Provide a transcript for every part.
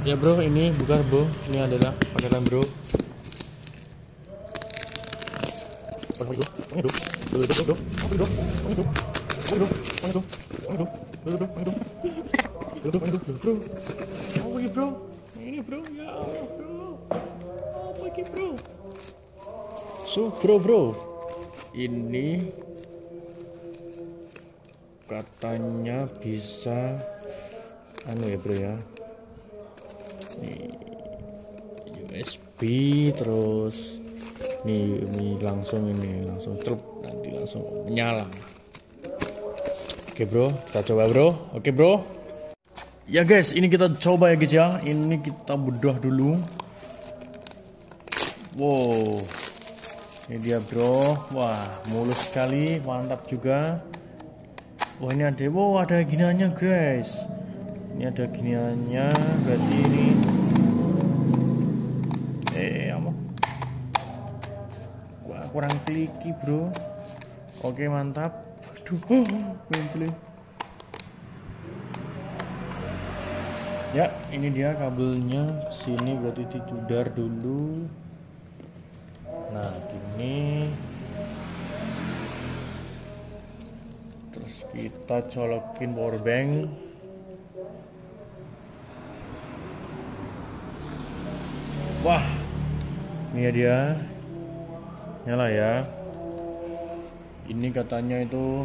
Ya bro, ini bukan bro, ini adalah paketan bro. So bro, ini katanya bisa ya bro ya. Nih USB terus ini langsung celup, nanti langsung menyala. Oke bro, kita coba bro. Oke bro. Ya guys, ini kita coba ya guys ya. Ini kita bedah dulu. Wow. Ini dia bro. Wah, mulus sekali, mantap juga. Wah, ini ada giniannya guys. Ini ada giniannya, berarti ini wah, kurang kliki bro. Oke, mantap. Aduh, ya, ini dia kabelnya kesini, berarti dicudar dulu. Nah, gini. Terus kita colokin power bank. Wah, ini dia nyala ya. Ini katanya itu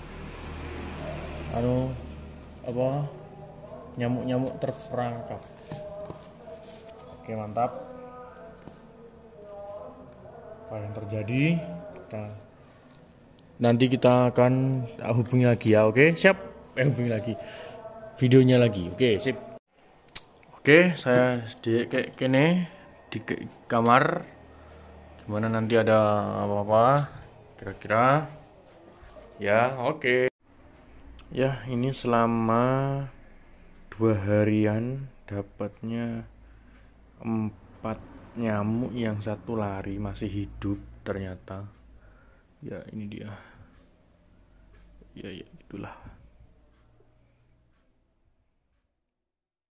nyamuk terperangkap. Oke, mantap. Apa yang terjadi, nanti kita akan hubungi lagi ya. Oke, siap. Hubungi lagi videonya lagi. Oke, sip. Oke, saya kayak kene di kamar. Gimana nanti ada apa-apa kira-kira ya. Oke. Ya, ini selama 2 harian dapatnya 4 nyamuk, yang 1 lari, masih hidup ternyata. Ya, ini dia. Ya, gitulah.